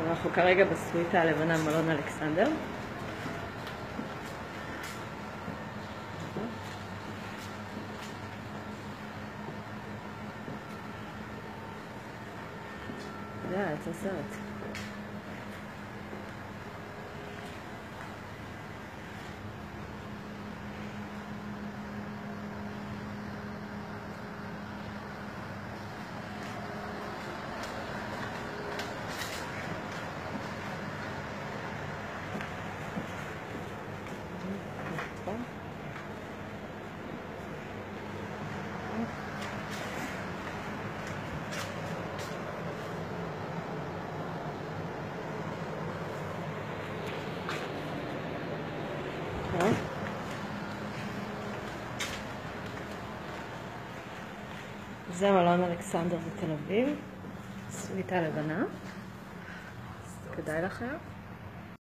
אנחנו כרגע בסוויטה הלבנה מלון אלכסנדר. זה הסרט. זה מלון אלכסנדר בתל אביב, סוויטה לבנה, אז כדאי לכם.